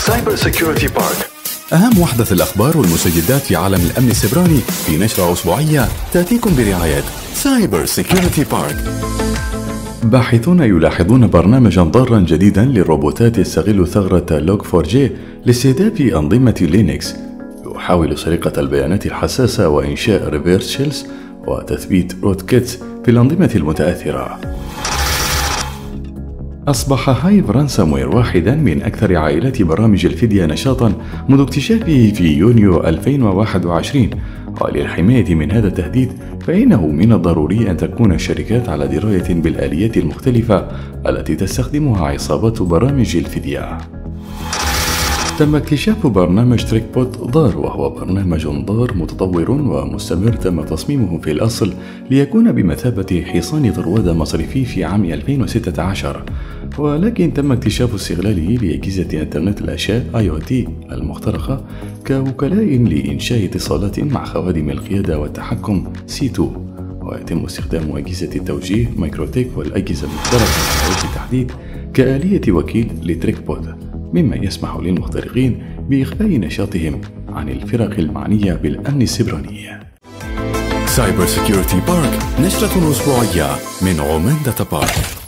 سايبر سيكيورتي بارك، أهم وحدة الأخبار والمستجدات في عالم الأمن السيبراني في نشرة أسبوعية تأتيكم برعاية سايبر سيكيورتي بارك. باحثون يلاحظون برنامجا ضارا جديدا للروبوتات يستغل ثغرة Log4j لاستهداف أنظمة لينكس، يحاول سرقة البيانات الحساسة وإنشاء ريفيرس شيلز وتثبيت روت كيتس في الأنظمة المتأثرة. أصبح هايف رانساموير واحدا من أكثر عائلات برامج الفدية نشاطا منذ اكتشافه في يونيو 2021، وللحماية من هذا التهديد فإنه من الضروري أن تكون الشركات على دراية بالآليات المختلفة التي تستخدمها عصابات برامج الفدية. تم اكتشاف برنامج تريكبوت ضار، وهو برنامج ضار متطور ومستمر تم تصميمه في الأصل ليكون بمثابة حصان طروادة مصرفي في عام 2016، ولكن تم اكتشاف استغلاله لأجهزة إنترنت الأشياء IoT المخترقة كوكلاء لإنشاء اتصالات مع خوادم القيادة والتحكم C2، ويتم استخدام أجهزة التوجيه مايكروتيك والأجهزة المخترقة على وجه التحديد كآلية وكيل لتريكبوت، مما يسمح للمخترقين بإخفاء نشاطهم عن الفرق المعنية بالأمن السيبراني. سايبر سيكيورتي بارك، نشرة أسبوعية من عمان داتا بارك.